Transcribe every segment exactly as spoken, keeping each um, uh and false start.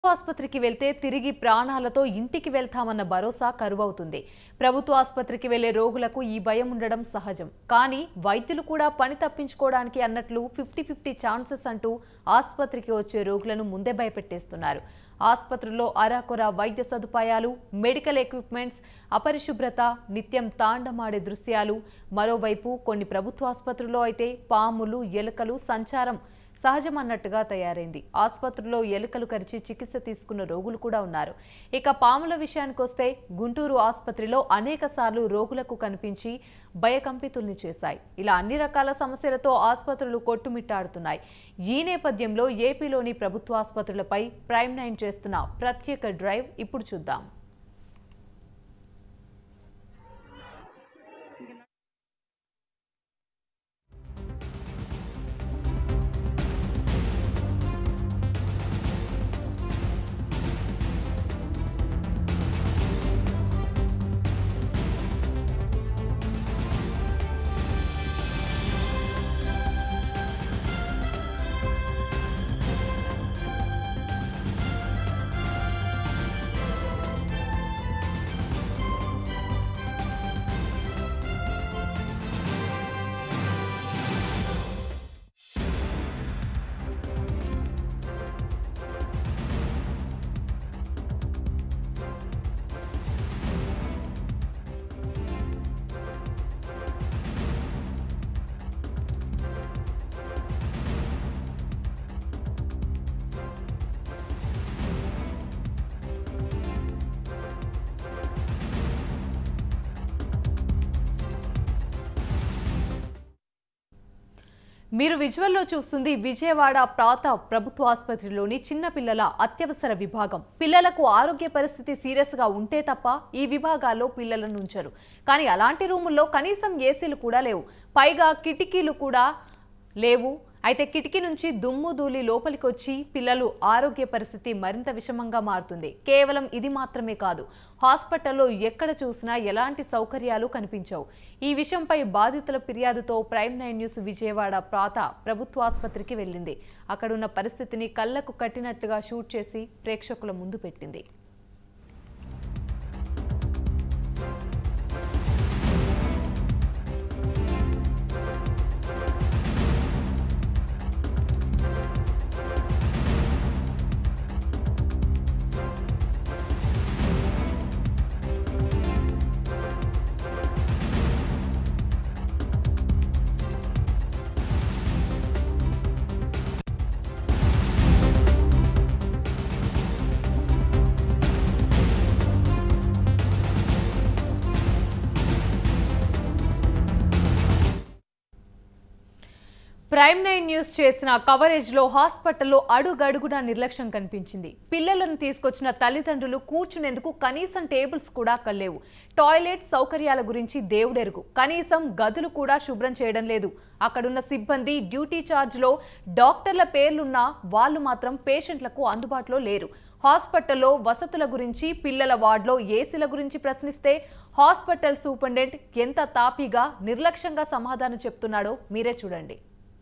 ఆసుపత్రికి వెళ్తే తిరిగి ప్రాణాలతో ఇంటికి వెళ్తామన్న భరోసా కరువవుతుంది. ప్రభుత్వ ఆసుపత్రికి వెళ్లే రోగులకు ఈ భయం ఉండడం సహజం. కానీ వైద్యులు కూడా పని తప్పించుకోవడానికి అన్నట్లు ఫిఫ్టీ ఫిఫ్టీ ఛాన్సెస్ అంటూ ఆసుపత్రికి వచ్చే రోగులను ముందే భయపెట్టేస్తున్నారు. ఆసుపత్రుల్లో అరాకొర వైద్య సదుపాయాలు, మెడికల్ ఎక్విప్మెంట్స్, అపరిశుభ్రత, నిత్యం తాండమాడే దృశ్యాలు. మరోవైపు కొన్ని ప్రభుత్వ ఆసుపత్రుల్లో అయితే పాములు, ఎలుకలు సంచారం సహజమన్నట్టుగా తయారైంది. ఆసుపత్రుల్లో ఎలుకలు కరిచి చికిత్స తీసుకున్న రోగులు కూడా ఉన్నారు. ఇక పాముల విషయానికొస్తే గుంటూరు ఆసుపత్రిలో అనేక సార్లు రోగులకు కనిపించి భయకంపితుల్ని చేశాయి. ఇలా అన్ని రకాల సమస్యలతో ఆసుపత్రులు కొట్టుమిట్టాడుతున్నాయి. ఈ నేపథ్యంలో ఏపీలోని ప్రభుత్వ ఆసుపత్రులపై ప్రైమ్ నైన్ చేస్తున్న ప్రత్యేక డ్రైవ్ ఇప్పుడు చూద్దాం. మీరు విజువల్లో చూస్తుంది విజయవాడ ప్రతాప్ ప్రభుత్వ ఆసుపత్రిలోని చిన్న పిల్లల అత్యవసర విభాగం. పిల్లలకు ఆరోగ్య పరిస్థితి సీరియస్ గా ఉంటే తప్ప ఈ విభాగాల్లో పిల్లలను ఉంచరు. కానీ అలాంటి రూముల్లో కనీసం ఏసీలు కూడా లేవు. పైగా కిటికీలు కూడా లేవు. అయితే కిటికీ నుంచి దుమ్ము ధూళి లోపలికి వచ్చి పిల్లలు ఆరోగ్య పరిస్థితి మరింత విషమంగా మారుతుంది. కేవలం ఇది మాత్రమే కాదు, హాస్పిటల్లో ఎక్కడ చూసినా ఎలాంటి సౌకర్యాలు కనిపించవు. ఈ విషయంపై బాధితుల ఫిర్యాదుతో ప్రైమ్ నైన్ న్యూస్ విజయవాడ ప్రాత ప్రభుత్వ ఆసుపత్రికి వెళ్ళింది. అక్కడున్న పరిస్థితిని కళ్లకు కట్టినట్లుగా షూట్ చేసి ప్రేక్షకుల ముందు పెట్టింది. ప్రైమ్ నైన్ న్యూస్ చేసిన కవరేజ్ లో హాస్పిటల్లో అడుగడుగునా నిర్లక్ష్యం కనిపించింది. పిల్లలను తీసుకొచ్చిన తల్లిదండ్రులు కూర్చునేందుకు కనీసం టేబుల్స్ కూడా కల్లేవు. టాయిలెట్ సౌకర్యాల గురించి దేవుడెరుగు, కనీసం గదులు కూడా శుభ్రం చేయడం లేదు. అక్కడున్న సిబ్బంది డ్యూటీ ఛార్జ్లో డాక్టర్ల పేర్లున్నా వాళ్ళు మాత్రం పేషెంట్లకు అందుబాటులో లేరు. హాస్పిటల్లో వసతుల గురించి, పిల్లల వార్డులో ఏసీల గురించి ప్రశ్నిస్తే హాస్పిటల్ సూపరింటెండెంట్ ఎంత తాపీగా నిర్లక్ష్యంగా సమాధానం చెప్తున్నాడో మీరే చూడండి.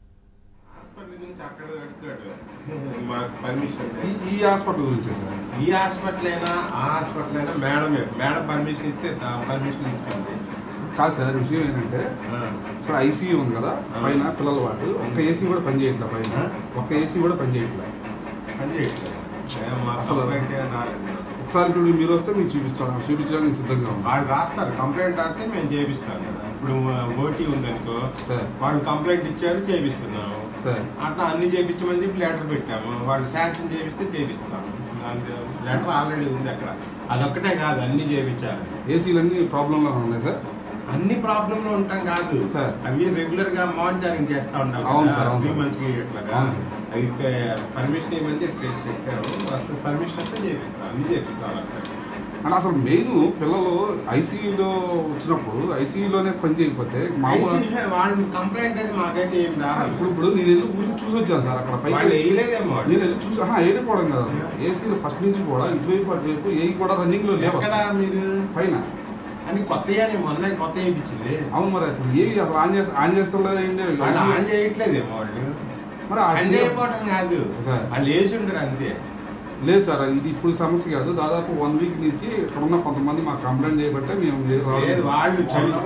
ఈ హాస్పిటల్ గురించి సార్, ఈ హాస్పిటల్ అయినా ఆ హాస్పిటల్ అయినా మేడం మేడం పర్మిషన్ ఇస్తే పర్మిషన్ తీసుకోండి. కాదు సార్, విషయం ఏంటంటే ఇక్కడ ఐసీయూ ఉంది కదా పైన పిల్లల వార్డు, ఒక్క ఏసీ కూడా పని చేయట్లేదు. పైన ఒక్క ఏసీ కూడా పని చేయట్లేదు పని చేయట్లేదు అసలు. ఒకసారి ఇప్పుడు మీరు వస్తే మీకు చూపిస్తాను, చూపించడానికి సిద్ధంగా ఉంది. వాళ్ళు రాస్తారు, కంప్లైంట్ రాస్తే మేము చేపిస్తాం కదా. ఇప్పుడు ఓటీ ఉందనుకో, వాళ్ళు కంప్లైంట్ ఇచ్చారు, చేపిస్తున్నాము. అట్లా అన్ని చేయించమని చెప్పి లెటర్ పెట్టాము, వాళ్ళు శాంక్షన్ చేపిస్తే చేపిస్తాము. లెటర్ ఆల్రెడీ ఉంది అక్కడ. అదొక్కటే కాదు, అన్ని చేయించాలి. ఏసీలు అన్ని ప్రాబ్లంలో ఉన్నాయి సార్. అన్ని ప్రాబ్లమ్ లో ఉంటాం కాదు సార్, అవి రెగ్యులర్ గా మానిటరింగ్ చేస్తా ఉంటాం. త్రీ మంత్స్ కి ఇట్లాగా అవి పర్మిషన్ ఏమని చెప్పి పెట్టారు. అసలు పర్మిషన్ వస్తే చేపిస్తాం, అన్ని చేపిస్తాం. అంటే అసలు మెయిన్ పిల్లలు ఐసీయూలో వచ్చినప్పుడు ఐసీయూలోనే పని చేయకపోతే వాళ్ళు కంప్లైంట్ అయితే మాకైతే ఏం రాదు. ఇప్పుడు ఇప్పుడు నేను వెళ్ళి ఊరికి చూసి వచ్చాను సార్. అక్కడ పైన వేయలేదేమో, నేను వెళ్ళి చూసి వెళ్ళిపోవడం కదా ఏసీలు ఫస్ట్ నుంచి కూడా ఇటువైపు అటువైపు ఏ కూడా రన్నింగ్ లో లేవు. మీరు పైన అని కొత్తగా మొన్న కొత్త వేయించింది. అవును, మరి అసలు ఏవి అసలు ఆన్ చేస్తా ఆన్ చేస్తలేదు, ఆన్ చేయట్లేదేమో వాళ్ళు. మరి ఆన్ చేయకపోవడం కాదు, వాళ్ళు వేసి ఉండరు అంతే. లేదు సార్, ఇది ఇప్పుడు సమస్య కాదు. దాదాపు వన్ వీక్ నుంచి ఇక్కడ ఉన్న కొంతమంది మాకు కంప్లైంట్ చేయబట్టే మేము వాళ్ళు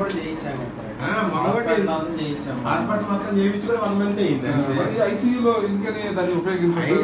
హాస్పిటల్ మొత్తం చేయించి కూడా వన్ మంత్ అయింది. ఐసీయూలో ఇంకనే దాన్ని ఉపయోగించాలి.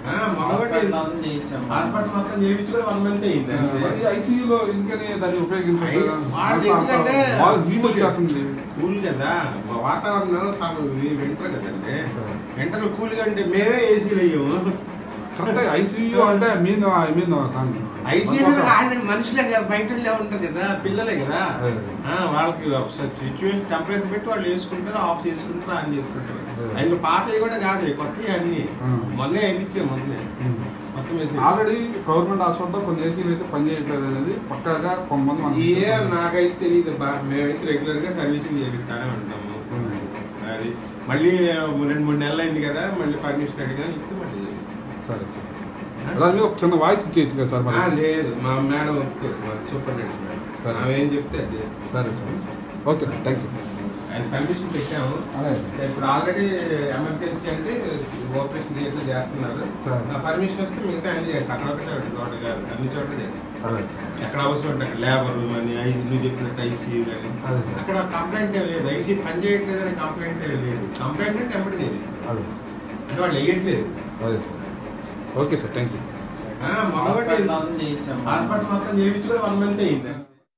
హాస్పిటల్ మొత్తం చేయించి కూడా వన్ మంత్ అయింది. ఐసీయూలో ఇంకనే దాన్ని ఉపయోగించాలి. ఎందుకంటే హీట్ వచ్చేస్తుంది. కూల్ కదా వాతావరణం వింటర్ కదండి. వింటర్ కూల్ గా అంటే మేమే ఏసీలు అయ్యాము. కరెక్ట్. ఐసీయూ అంటే I mean I mean ICU మనుషులే కదా, బయట ఉంటారు కదా, పిల్లలే కదా. వాళ్ళకి సిచ్యువేషన్ టెంపరేచర్ పెట్టి వాళ్ళు వేసుకుంటారు, ఆఫ్ చేసుకుంటారు, ఆన్ చేసుకుంటారు. ఇంకా పాతవి కూడా కాదు, కొత్తవి అన్ని మొన్నే వేయించాం. మొన్నే మొత్తం ఆల్రెడీ గవర్నమెంట్ హాస్పిటల్లో కొన్ని ఏసీలు అయితే పనిచేయట్లేదు అనేది పక్కాగా కొంతమంది. ఏ నాకైతే తెలియదు. మేమైతే రెగ్యులర్ గా సర్వీసింగ్ చేపిస్తానే ఉంటాము. అది మళ్ళీ రెండు మూడు నెలలు అయింది కదా, మళ్ళీ పర్మిషన్ అడిగా ఇస్తే మళ్ళీ చేపిస్తాం. సరే సరే సరే. ఒక చిన్న వాయిస్ ఇచ్చేయచ్చు కదా సార్? లేదు, మా మేడం సూపరింటెండెంట్ మేడం సార్ ఆమె ఏం చెప్తే అది. సరే సరే ఓకే సార్, థ్యాంక్ యూ. ఆయన పర్మిషన్ పెట్టాము. ఇప్పుడు ఆల్రెడీ ఎమర్జెన్సీ అంటే ఆపరేషన్ థియేటర్ చేస్తున్నారు. పర్మిషన్ వస్తే మిగతా అన్ని చేస్తాం. అక్కడ ఒకటే చోట కాదు, అన్ని చోట్ల చేస్తాం. ఎక్కడ అవసరం ఉంటే అక్కడ లేబర్ అని నువ్వు చెప్పినట్టు ఐసీయూ కానీ అక్కడ కంప్లైంట్ ఏం లేదు. ఐసీయూ పని చేయట్లేదు అని కంప్లైంట్ ఏం లేదు. కంప్లైంట్ అంటే ఎంబడి చేస్తాం అంటే వాళ్ళు వేయట్లేదు. Okay sir, thank you. Hospital మొత్తం చేయించి కూడా వన్ మంత్ అయింది.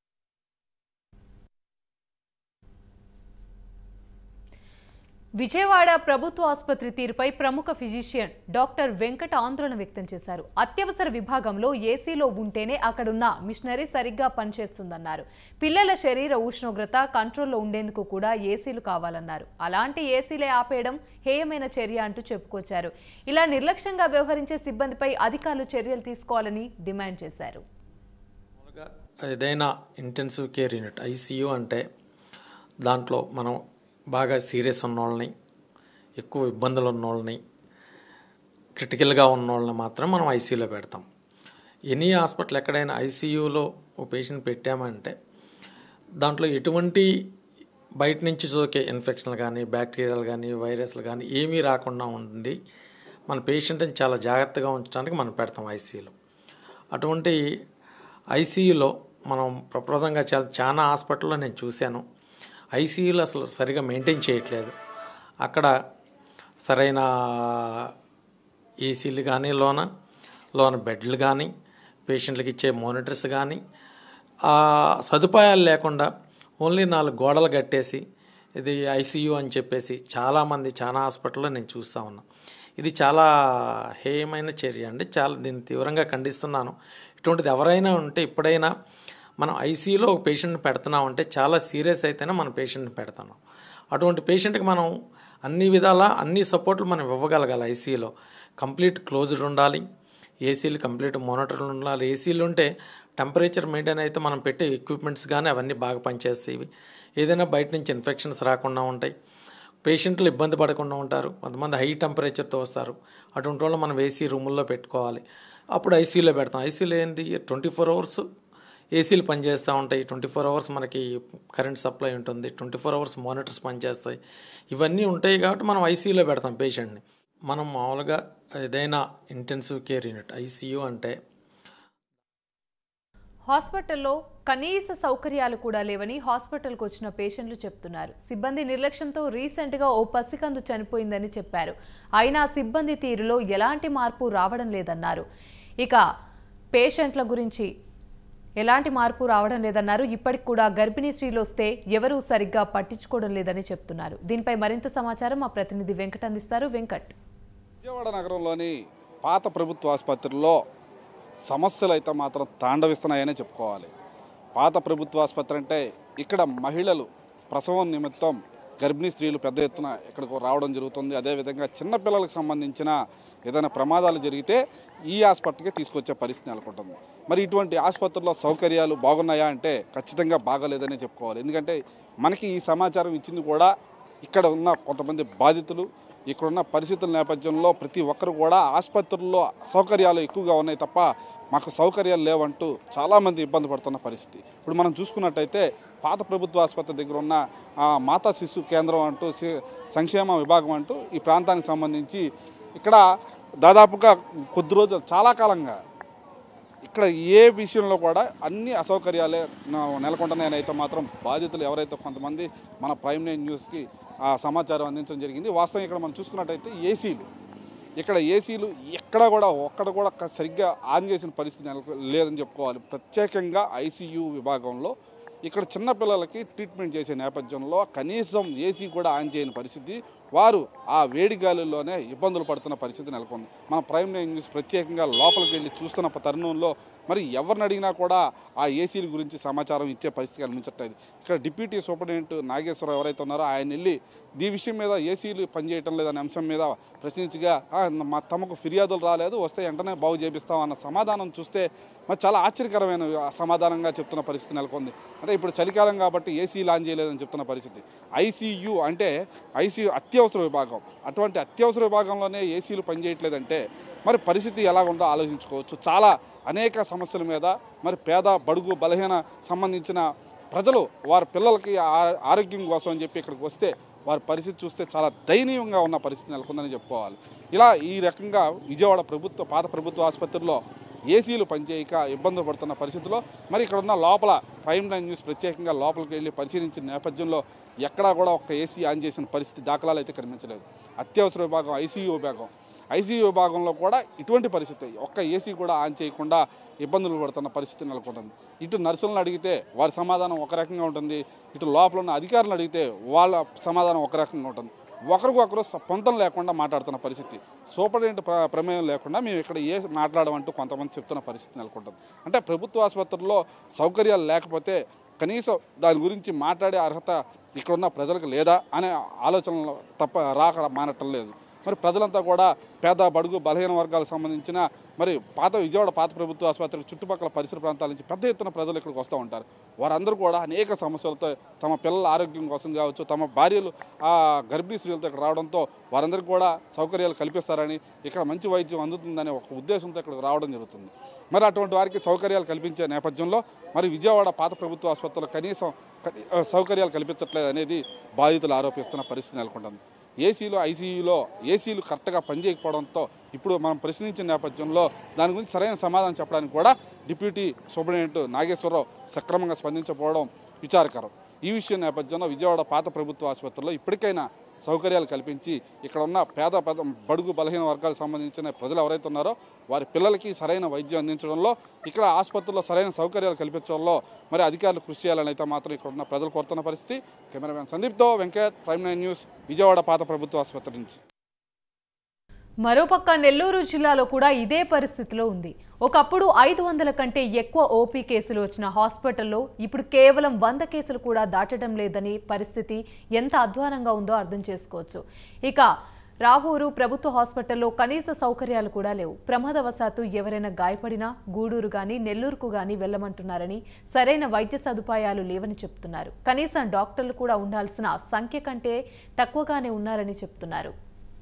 విజయవాడ ప్రభుత్వ ఆసుపత్రి తీరుపై ప్రముఖ ఫిజిషియన్ డాక్టర్ వెంకట ఆందోళన వ్యక్తం చేశారు. అత్యవసర విభాగంలో ఏసీలో ఉంటేనే అక్కడున్న మిషనరీ సరిగ్గా పనిచేస్తుందన్నారు. పిల్లల శరీర ఉష్ణోగ్రత కంట్రోల్లో ఉండేందుకు కూడా ఏసీలు కావాలన్నారు. అలాంటి ఏసీలే ఆపేయడం హేయమైన చర్య అంటూ చెప్పుకొచ్చారు. ఇలా నిర్లక్ష్యంగా వ్యవహరించే సిబ్బందిపై అధికారులు చర్యలు తీసుకోవాలని డిమాండ్ చేశారు. ఏదైనా ఇంటెన్సివ్ కేర్ యూనిట్ ఐసీయూ అంటే దాంట్లో మనం బాగా సీరియస్ ఉన్నోళ్ళని, ఎక్కువ ఇబ్బందులు ఉన్నోళ్ళని, క్రిటికల్గా ఉన్నోళ్ళని మాత్రం మనం ఐసీయూలో పెడతాం. ఎనీ హాస్పిటల్ ఎక్కడైనా ఐసీయూలో ఒక పేషెంట్ పెట్టామంటే దాంట్లో ఎటువంటి బయట నుంచి సోకే ఇన్ఫెక్షన్లు కానీ, బ్యాక్టీరియాలు కానీ, వైరస్లు కానీ ఏమీ రాకుండా ఉండి మన పేషెంట్ని చాలా జాగ్రత్తగా ఉంచడానికి మనం పెడతాం ఐసీయూలో. అటువంటి ఐసీయూలో మనం ప్రప్రదంగా చాలా చాలా హాస్పిటల్లో నేను చూశాను. ఐసీయూలు అసలు సరిగా మెయింటైన్ చేయట్లేదు. అక్కడ సరైన ఏసీలు కానీ, లోన లోన బెడ్లు కానీ, పేషెంట్లకు ఇచ్చే మానిటర్స్ కానీ ఆ సదుపాయాలు లేకుండా ఓన్లీ నాలుగు గోడలు కట్టేసి ఇది ఐసీయూ అని చెప్పేసి చాలామంది చాలా హాస్పిటల్లో నేను చూస్తూ ఉన్నాను. ఇది చాలా హేయమైన చర్య అండి. చాలా దీన్ని తీవ్రంగా ఖండిస్తున్నాను. ఇటువంటిది ఎవరైనా ఉంటే ఇప్పుడైనా మనం ఐసీయూలో ఒక పేషెంట్ని పెడుతున్నామంటే చాలా సీరియస్ అయితేనే మన పేషెంట్ని పెడుతున్నాం. అటువంటి పేషెంట్కి మనం అన్ని విధాలా అన్ని సపోర్ట్లు మనం ఇవ్వగలగాలి. ఐసీయూలో కంప్లీట్ క్లోజ్డ్ ఉండాలి, ఏసీలు కంప్లీట్ మానిటర్లు ఉండాలి. ఏసీలు ఉంటే టెంపరేచర్ మెయింటైన్ అయితే మనం పెట్టే ఎక్విప్మెంట్స్ కానీ అవన్నీ బాగా పనిచేస్తాయి. ఏదైనా బయట నుంచి ఇన్ఫెక్షన్స్ రాకుండా ఉంటాయి, పేషెంట్లు ఇబ్బంది పడకుండా ఉంటారు. కొంతమంది హై టెంపరేచర్తో వస్తారు, అటువంటి వాళ్ళు మనం ఏసీ రూముల్లో పెట్టుకోవాలి. అప్పుడు ఐసీయూలో పెడతాం. ఐసీయూలో ఏంటి ట్వంటీ ఫోర్ అవర్స్ ఏసీలు పనిచేస్తూ ఉంటాయి, ట్వంటీ ఫోర్ అవర్స్ మనకి కరెంట్ సప్లై ఉంటుంది, ట్వంటీ ఫోర్ అవర్స్ మానిటర్స్ పనిచేస్తాయి. ఇవన్నీ ఉంటాయి కాబట్టి మనం ఐసీయూలో పెడతాం పేషెంట్ని. మనం మామూలుగా ఏదైనా ఇంటెన్సివ్ కేర్ యూనిట్ ఐసీయూ అంటే హాస్పిటల్లో కనీస సౌకర్యాలు కూడా లేవని హాస్పిటల్కు వచ్చిన పేషెంట్లు చెప్తున్నారు. సిబ్బంది నిర్లక్ష్యంతో రీసెంట్గా ఓ పసికందు చనిపోయిందని చెప్పారు. అయినా సిబ్బంది తీరులో ఎలాంటి మార్పు రావడం లేదన్నారు. ఇక పేషెంట్ల గురించి ఎలాంటి మార్పు రావడం లేదన్నారు. ఇప్పటికి కూడా గర్భిణీ స్త్రీలు వస్తే ఎవరూ సరిగ్గా పట్టించుకోవడం లేదని చెప్తున్నారు. దీనిపై మరింత సమాచారం మా ప్రతినిధి వెంకట్ అందిస్తారు. వెంకట్. విజయవాడ నగరంలోని పాత ప్రభుత్వ ఆసుపత్రుల్లో సమస్యలు అయితే మాత్రం తాండవిస్తున్నాయనే చెప్పుకోవాలి. పాత ప్రభుత్వ ఆసుపత్రి అంటే ఇక్కడ మహిళలు ప్రసవం నిమిత్తం గర్భిణీ స్త్రీలు పెద్ద ఎత్తున ఇక్కడికి రావడం జరుగుతుంది. అదేవిధంగా చిన్నపిల్లలకు సంబంధించిన ఏదైనా ప్రమాదాలు జరిగితే ఈ హాస్పిటల్కి తీసుకొచ్చే పరిస్థితి నెలకొంటుంది. మరి ఇటువంటి ఆసుపత్రుల్లో సౌకర్యాలు బాగున్నాయా అంటే ఖచ్చితంగా బాగలేదనే చెప్పుకోవాలి. ఎందుకంటే మనకి ఈ సమాచారం ఇచ్చింది కూడా ఇక్కడ ఉన్న కొంతమంది బాధితులు. ఇక్కడున్న పరిస్థితుల నేపథ్యంలో ప్రతి ఒక్కరు కూడా ఆసుపత్రుల్లో సౌకర్యాలు ఎక్కువగా ఉన్నాయి తప్ప మాకు సౌకర్యాలు లేవంటూ చాలామంది ఇబ్బంది పడుతున్న పరిస్థితి. ఇప్పుడు మనం చూసుకున్నట్టయితే పాత ప్రభుత్వ ఆసుపత్రి దగ్గర ఉన్న మాతా శిశు కేంద్రం అంటూ సంక్షేమ విభాగం అంటూ ఈ ప్రాంతానికి సంబంధించి ఇక్కడ దాదాపుగా కొద్ది రోజులు చాలా కాలంగా ఇక్కడ ఏ విషయంలో కూడా అన్ని అసౌకర్యాలే నెలకొంటున్నాయని అయితే మాత్రం బాధితులు ఎవరైతే కొంతమంది మన ప్రైమ్ నైన్ న్యూస్కి ఆ సమాచారం అందించడం జరిగింది. వాస్తవం ఇక్కడ మనం చూసుకున్నట్టయితే ఏసీలు ఇక్కడ ఏసీలు ఎక్కడ కూడా ఒక్కడ కూడా సరిగ్గా ఆన్ చేసిన పరిస్థితి నెల లేదని చెప్పుకోవాలి. ప్రత్యేకంగా ఐసీయూ విభాగంలో ఇక్కడ చిన్నపిల్లలకి ట్రీట్మెంట్ చేసే నేపథ్యంలో కనీసం ఏసీ కూడా ఆన్ చేయని పరిస్థితి, వారు ఆ వేడి గాలుల్లోనే ఇబ్బందులు పడుతున్న పరిస్థితి నెలకొంది. మన ప్రైమ్ నైన్ న్యూస్ ప్రత్యేకంగా లోపలికి వెళ్ళి చూస్తున్న తరుణంలో మరి ఎవరిని అడిగినా కూడా ఆ ఏసీల గురించి సమాచారం ఇచ్చే పరిస్థితి కనిపించట్లేదు. ఇక్కడ డిప్యూటీ సూపరింటెండెంట్ నాగేశ్వరరావు ఎవరైతే ఉన్నారో ఆయన వెళ్ళి ఈ విషయం మీద ఏసీలు పనిచేయటం లేదనే అంశం మీద ప్రశ్నించగా మా తమకు ఫిర్యాదులు రాలేదు, వస్తే వెంటనే బాగు చేపిస్తాం అన్న సమాధానం చూస్తే మరి చాలా ఆశ్చర్యకరమైన సమాధానంగా చెప్తున్న పరిస్థితి నెలకొంది. అంటే ఇప్పుడు చలికాలం కాబట్టి ఏసీ లాంచ్ చేయలేదని చెప్తున్న పరిస్థితి. ఐసీయూ అంటే ఐసీయూ అత్యవసర విభాగం, అటువంటి అత్యవసర విభాగంలోనే ఏసీలు పనిచేయట్లేదంటే మరి పరిస్థితి ఎలా ఉందో ఆలోచించుకోవచ్చు. చాలా అనేక సమస్యల మీద మరి పేద బడుగు బలహీన సంబంధించిన ప్రజలు వారి పిల్లలకి ఆరోగ్యం కోసం అని చెప్పి ఇక్కడికి వస్తే వారి పరిస్థితి చూస్తే చాలా దయనీయంగా ఉన్న పరిస్థితి నెలకొందని చెప్పుకోవాలి. ఇలా ఈ రకంగా విజయవాడ ప్రభుత్వ పాత ప్రభుత్వ ఆసుపత్రిలో ఏసీలు పనిచేయక ఇబ్బందులు పడుతున్న పరిస్థితిలో మరి ఇక్కడ ఉన్న లోపల ప్రైమ్ నైన్ న్యూస్ ప్రత్యేకంగా లోపలికి వెళ్ళి పరిశీలించిన నేపథ్యంలో ఎక్కడా కూడా ఒక్క ఏసీ ఆన్ చేసిన పరిస్థితి దాఖలాలు అయితే కనిపించలేదు. అత్యవసర విభాగం ఐసీయూ విభాగం ఐసీయూ విభాగంలో కూడా ఇటువంటి పరిస్థితి, ఒక్క ఏసీ కూడా ఆన్ చేయకుండా ఇబ్బందులు పడుతున్న పరిస్థితి నెలకొంటుంది. ఇటు నర్సులను అడిగితే వారి సమాధానం ఒక రకంగా ఉంటుంది, ఇటు లోపల ఉన్న అధికారులను అడిగితే వాళ్ళ సమాధానం ఒక రకంగా ఉంటుంది. ఒకరికొకరు పొంతం లేకుండా మాట్లాడుతున్న పరిస్థితి, సూపరింటెండెంట్ ప్ర ప్రమేయం లేకుండా మేము ఇక్కడ ఏ మాట్లాడమంటూ కొంతమంది చెప్తున్న పరిస్థితి నెలకొంటుంది. అంటే ప్రభుత్వ ఆసుపత్రుల్లో సౌకర్యాలు లేకపోతే కనీసం దాని గురించి మాట్లాడే అర్హత ఇక్కడున్న ప్రజలకు లేదా అనే ఆలోచనలు తప్ప రాక మానటం లేదు. మరి ప్రజలంతా కూడా పేద బడుగు బలహీన వర్గాలకు సంబంధించిన మరి పాత విజయవాడ పాత ప్రభుత్వ ఆసుపత్రికి చుట్టుపక్కల పరిసర ప్రాంతాల నుంచి పెద్ద ఎత్తున ప్రజలు ఇక్కడికి వస్తూ ఉంటారు. వారందరూ కూడా అనేక సమస్యలతో తమ పిల్లల ఆరోగ్యం కోసం కావచ్చు, తమ భార్యలు ఆ గర్భిణీ స్త్రీలతో ఇక్కడ రావడంతో వారందరికీ కూడా సౌకర్యాలు కల్పిస్తారని, ఇక్కడ మంచి వైద్యం అందుతుందనే ఒక ఉద్దేశంతో ఇక్కడికి రావడం జరుగుతుంది. మరి అటువంటి వారికి సౌకర్యాలు కల్పించే నేపథ్యంలో మరి విజయవాడ పాత ప్రభుత్వ ఆసుపత్రిలో కనీసం సౌకర్యాలు కల్పించట్లేదు అనేది బాధితులు ఆరోపిస్తున్న పరిస్థితి నెలకొంటుంది. ఏసీలో ఐసీయూలో ఏసీలు కరెక్ట్గా పనిచేయకపోవడంతో ఇప్పుడు మనం ప్రశ్నించిన నేపథ్యంలో దాని గురించి సరైన సమాధానం చెప్పడానికి కూడా డిప్యూటీ సూపరింటెండెంట్ నాగేశ్వరరావు సక్రమంగా స్పందించకపోవడం విచారకరం. ఈ విషయం నేపథ్యంలో విజయవాడ పాత ప్రభుత్వ ఆసుపత్రిలో ఇప్పటికైనా సౌకర్యాలు కల్పించి ఇక్కడ ఉన్న పేద బడుగు బలహీన వర్గాలకు సంబంధించిన ప్రజలు ఎవరైతే ఉన్నారో వారి పిల్లలకి సరైన వైద్యం అందించడంలో, ఇక్కడ ఆసుపత్రిలో సరైన సౌకర్యాలు కల్పించడంలో మరి అధికారులు కృషి చేయాలని అయితే మాత్రం ఇక్కడ ఉన్న ప్రజలు కోరుతున్న పరిస్థితి. కెమెరామెన్ సందీప్తో Venkat, prime nine news, Vijayawada పాత ప్రభుత్వ ఆసుపత్రి నుంచి. మరోపక్క నెల్లూరు జిల్లాలో కూడా ఇదే పరిస్థితిలో ఉంది. ఒకప్పుడు ఐదు వందల కంటే ఎక్కువ ఓపీ కేసులు వచ్చిన హాస్పిటల్లో ఇప్పుడు కేవలం వంద కేసులు కూడా దాటడం లేదని పరిస్థితి ఎంత అధ్వానంగా ఉందో అర్థం చేసుకోవచ్చు. ఇక రావూరు ప్రభుత్వ హాస్పిటల్లో కనీస సౌకర్యాలు కూడా లేవు. ప్రమాదవశాత్తు ఎవరైనా గాయపడినా గూడూరు గాని నెల్లూరుకు గాని వెళ్లమంటున్నారని, సరైన వైద్య సదుపాయాలు లేవని చెప్తున్నారు. కనీసం డాక్టర్లు కూడా ఉండాల్సిన సంఖ్య కంటే తక్కువగానే ఉన్నారని చెప్తున్నారు.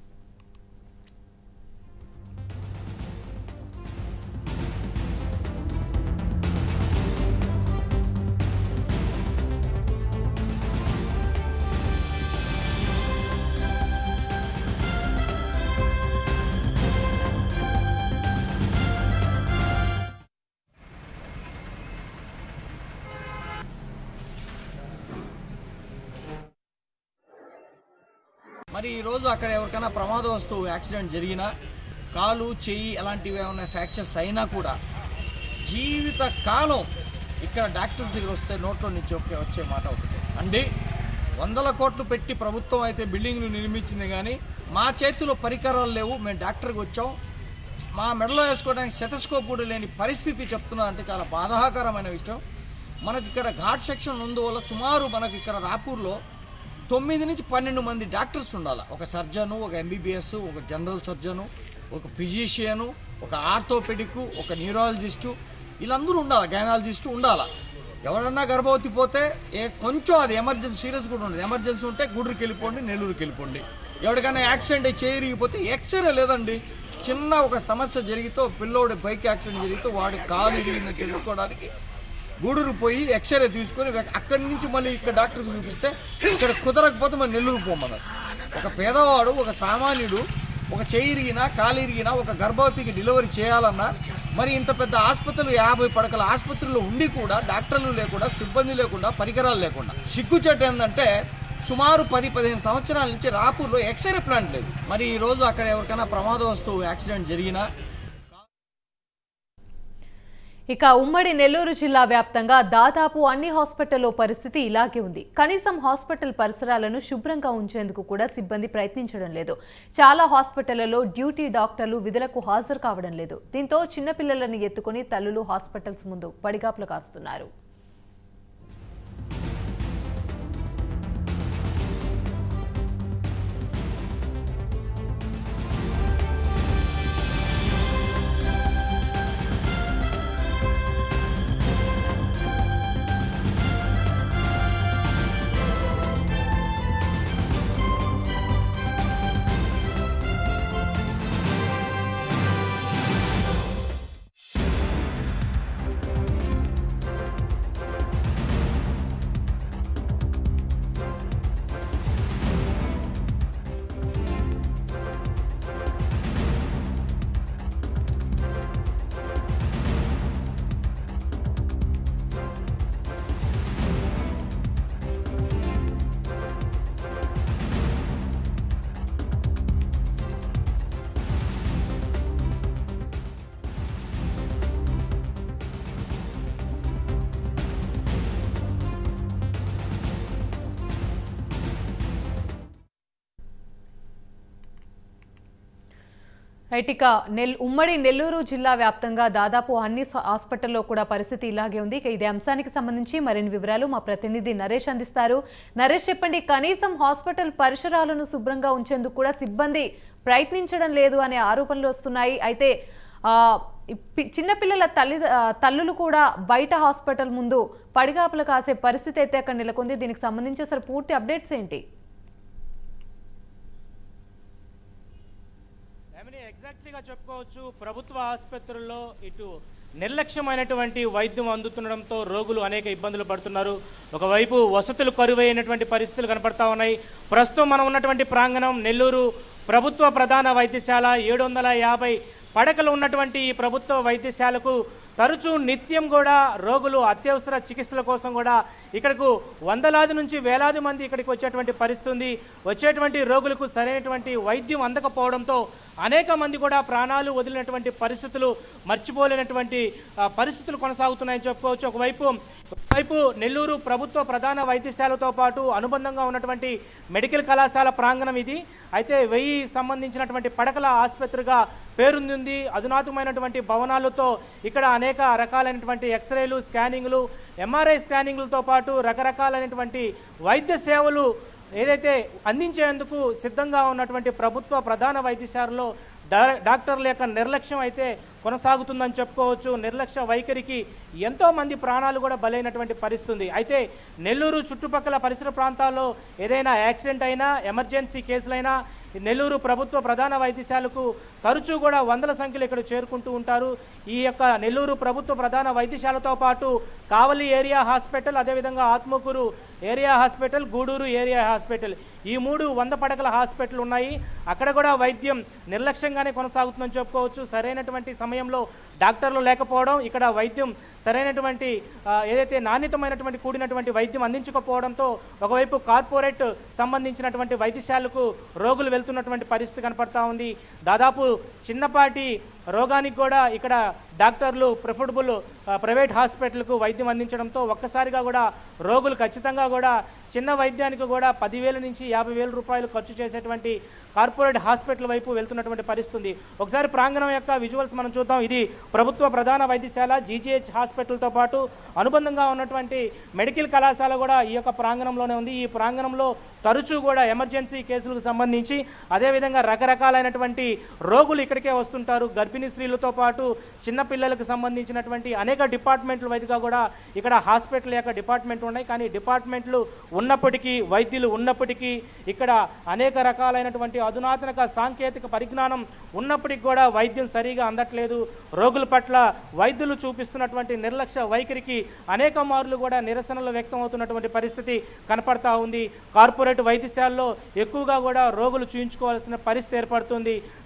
మరి ఈరోజు అక్కడ ఎవరికైనా ప్రమాదవస్తు యాక్సిడెంట్ జరిగినా, కాలు చెయ్యి అలాంటివి ఏమైనా ఫ్రాక్చర్స్ అయినా కూడా జీవిత కాలం ఇక్కడ డాక్టర్స్ దగ్గర వస్తే నోట్లో నుంచి ఒకే వచ్చే మాట ఒకటి అండి, వందల కోట్లు పెట్టి ప్రభుత్వం అయితే బిల్డింగ్లు నిర్మించింది కానీ మా చేతిలో పరికరాలు లేవు, మేము డాక్టర్కి వచ్చాం, మా మెడలో వేసుకోవడానికి స్టెథోస్కోప్ కూడా లేని పరిస్థితి చెప్తున్నా అంటే చాలా బాధాకరమైన విషయం. మనకి ఇక్కడ ఘాట్ సెక్షన్ ఉన్నందువల్ల సుమారు మనకి ఇక్కడ రాపూర్లో తొమ్మిది నుంచి పన్నెండు మంది డాక్టర్స్ ఉండాలి. ఒక సర్జను, ఒక ఎంబీబీఎస్, ఒక జనరల్ సర్జను, ఒక ఫిజిషియను, ఒక ఆర్థోపెడిక్, ఒక న్యూరాలజిస్టు, వీళ్ళందరూ ఉండాలి, గైనాలజిస్టు ఉండాలి. ఎవరన్నా గర్భవతి పోతే ఏ కొంచెం అది ఎమర్జెన్సీ సీరియస్ కూడా ఉండదు, ఎమర్జెన్సీ ఉంటే గూడూరుకి వెళ్ళిపోండి, నెల్లూరుకి వెళ్ళిపోండి. ఎవరికైనా యాక్సిడెంట్ అయ్యి చేరిగిపోతే ఎక్స్రే లేదండి, చిన్న ఒక సమస్య జరిగితే పిల్లోడి బైక్ యాక్సిడెంట్ జరిగితే వాడి కాలు ఇరిగిందని తెలుసుకోవడానికి గూడూరు పోయి ఎక్స్రే తీసుకొని అక్కడి నుంచి మళ్ళీ ఇక్కడ డాక్టర్కి చూపిస్తే ఇక్కడ కుదరకపోతే మరి నెల్లూరు పోమన్నారు. ఒక పేదవాడు, ఒక సామాన్యుడు ఒక చెయ్యి ఇరిగినా కాలు ఇరిగినా ఒక గర్భవతికి డెలివరీ చేయాలన్నా మరి ఇంత పెద్ద ఆసుపత్రులు యాభై పడకల ఆసుపత్రులు ఉండి కూడా డాక్టర్లు లేకుండా సిబ్బంది లేకుండా పరికరాలు లేకుండా సిగ్గుచెట్టు ఏంటంటే సుమారు పది పదిహేను సంవత్సరాల నుంచి రాపూర్లో ఎక్స్రే ప్లాంట్ లేదు. మరి ఈరోజు అక్కడ ఎవరికైనా ప్రమాదవస్తు యాక్సిడెంట్ జరిగినా ఇక ఉమ్మడి నెల్లూరు జిల్లా వ్యాప్తంగా దాదాపు అన్ని హాస్పిటల్లో పరిస్థితి ఇలాగే ఉంది. కనీసం హాస్పిటల్ పరిసరాలను శుభ్రంగా ఉంచేందుకు కూడా సిబ్బంది ప్రయత్నించడం లేదు. చాలా హాస్పిటళ్లలో డ్యూటీ డాక్టర్లు విధులకు హాజరు కావడం లేదు. దీంతో చిన్నపిల్లలను ఎత్తుకుని తల్లులు హాస్పిటల్స్ ముందు పడిగాపులు కాస్తున్నారు. రైట్, నెల్ ఉమ్మడి నెల్లూరు జిల్లా వ్యాప్తంగా దాదాపు అన్ని హాస్పిటల్లో కూడా పరిస్థితి ఇలాగే ఉంది. ఇక ఇదే అంశానికి సంబంధించి మరిన్ని వివరాలు మా ప్రతినిధి నరేష్ అందిస్తారు. నరేష్, చెప్పండి, కనీసం హాస్పిటల్ పరిసరాలను శుభ్రంగా ఉంచేందుకు కూడా సిబ్బంది ప్రయత్నించడం లేదు అనే ఆరోపణలు వస్తున్నాయి. అయితే చిన్నపిల్లల తల్లి తల్లులు కూడా బయట హాస్పిటల్ ముందు పడిగాపులు కాసే పరిస్థితి అయితే అక్కడ నెలకొంది. దీనికి సంబంధించి అసలు పూర్తి అప్డేట్స్ ఏంటి? ఎగ్జాక్ట్లీగా చెప్పుకోవచ్చు, ప్రభుత్వ ఆసుపత్రుల్లో ఇటు నిర్లక్ష్యమైనటువంటి వైద్యం అందుతుండడంతో రోగులు అనేక ఇబ్బందులు పడుతున్నారు. ఒకవైపు వసతులు కరువైనటువంటి పరిస్థితులు కనపడతా ఉన్నాయి. ప్రస్తుతం మనం ఉన్నటువంటి ప్రాంగణం నెల్లూరు ప్రభుత్వ ప్రధాన వైద్యశాల. ఏడు వందల యాభై పడకలు ఉన్నటువంటి ఈ ప్రభుత్వ వైద్యశాలకు తరచూ నిత్యం కూడా రోగులు అత్యవసర చికిత్సల కోసం కూడా ఇక్కడకు వందలాది నుంచి వేలాది మంది ఇక్కడికి వచ్చేటువంటి పరిస్థితి ఉంది. వచ్చేటువంటి రోగులకు సరైనటువంటి వైద్యం అందకపోవడంతో అనేక మంది కూడా ప్రాణాలు వదిలినటువంటి పరిస్థితులు, మర్చిపోలేనటువంటి పరిస్థితులు కొనసాగుతున్నాయని చెప్పుకోవచ్చు. ఒకవైపు ఒకవైపు నెల్లూరు ప్రభుత్వ ప్రధాన వైద్యశాలతో పాటు అనుబంధంగా ఉన్నటువంటి మెడికల్ కళాశాల ప్రాంగణం ఇది. అయితే వెయ్యి సంబంధించినటువంటి పడకల ఆసుపత్రిగా పేరుంది. అధునాతమైనటువంటి భవనాలతో ఇక్కడ అనేక రకాలైనటువంటి ఎక్స్రేలు, స్కానింగ్లు, ఎంఆర్ఐ స్కానింగ్లతో పాటు రకరకాలైనటువంటి వైద్య సేవలు ఏదైతే అందించేందుకు సిద్ధంగా ఉన్నటువంటి ప్రభుత్వ ప్రధాన వైద్యశాలలో డాక్టర్ల యొక్క నిర్లక్ష్యం అయితే కొనసాగుతుందని చెప్పుకోవచ్చు. నిర్లక్ష్య వైఖరికి ఎంతో మంది ప్రాణాలు కూడా బలైనటువంటి పరిస్థితి. అయితే నెల్లూరు చుట్టుపక్కల పరిసర ప్రాంతాల్లో ఏదైనా యాక్సిడెంట్ అయినా, ఎమర్జెన్సీ కేసులైనా నెల్లూరు ప్రభుత్వ ప్రధాన వైద్యశాలకు తరచూ కూడా వందల సంఖ్యలో ఇక్కడ చేరుకుంటూ ఉంటారు. ఈ యొక్క నెల్లూరు ప్రభుత్వ ప్రధాన వైద్యశాలతో పాటు కావలి ఏరియా హాస్పిటల్, అదేవిధంగా Atmakur area hospital, Gudur area hospital, ఈ మూడు వంద పడకల హాస్పిటల్ ఉన్నాయి. అక్కడ కూడా వైద్యం నిర్లక్ష్యంగానే కొనసాగుతుందని చెప్పుకోవచ్చు. సరైనటువంటి సమయంలో డాక్టర్లు లేకపోవడం, ఇక్కడ వైద్యం సరైనటువంటి ఏదైతే నాణ్యతమైనటువంటి కూడినటువంటి వైద్యం అందించకపోవడంతో ఒకవైపు కార్పొరేట్ సంబంధించినటువంటి వైద్యశాలకు రోగులు వెళ్తున్నటువంటి పరిస్థితి కనపడతా ఉంది. దాదాపు చిన్నపాటి రోగానికి కూడా ఇక్కడ డాక్టర్లు ప్రిఫరబుల్ ప్రైవేట్ హాస్పిటల్కు వైద్యం అందించడంతో ఒక్కసారిగా కూడా రోగులు ఖచ్చితంగా కూడా చిన్న వైద్యానికి కూడా పదివేల నుంచి యాభై వేల రూపాయలు ఖర్చు చేసేటువంటి కార్పొరేట్ హాస్పిటల్ వైపు వెళ్తున్నటువంటి పరిస్థితి. ఒకసారి ప్రాంగణం యొక్క విజువల్స్ మనం చూద్దాం. ఇది ప్రభుత్వ ప్రధాన వైద్యశాల, జీజీహెచ్ హాస్పిటల్తో పాటు అనుబంధంగా ఉన్నటువంటి మెడికల్ కళాశాల కూడా ఈ యొక్క ప్రాంగణంలోనే ఉంది. ఈ ప్రాంగణంలో తరచూ కూడా ఎమర్జెన్సీ కేసులకు సంబంధించి అదేవిధంగా రకరకాలైనటువంటి రోగులు ఇక్కడికే వస్తుంటారు. గర్భిణీ స్త్రీలతో పాటు చిన్నపిల్లలకు సంబంధించినటువంటి అనేక డిపార్ట్మెంట్లు వైద్యుగా కూడా ఇక్కడ హాస్పిటల్ యొక్క డిపార్ట్మెంట్ ఉన్నాయి. కానీ డిపార్ట్మెంట్లు ఉన్నప్పటికీ, వైద్యులు ఉన్నప్పటికీ, ఇక్కడ అనేక రకాలైనటువంటి అధునాతన సాంకేతిక పరిజ్ఞానం ఉన్నప్పటికీ కూడా వైద్యం సరిగా అందట్లేదు. రోగుల పట్ల వైద్యులు చూపిస్తున్నటువంటి నిర్లక్ష్య వైఖరికి అనేక మార్లు కూడా నిరసనలు వ్యక్తం అవుతున్నటువంటి పరిస్థితి కనపడతా ఉంది. కార్పొరేట్ వైద్యశాలలో ఎక్కువగా కూడా రోగులు చూయించుకోవాల్సిన పరిస్థితి ఏర్పడుతుంది.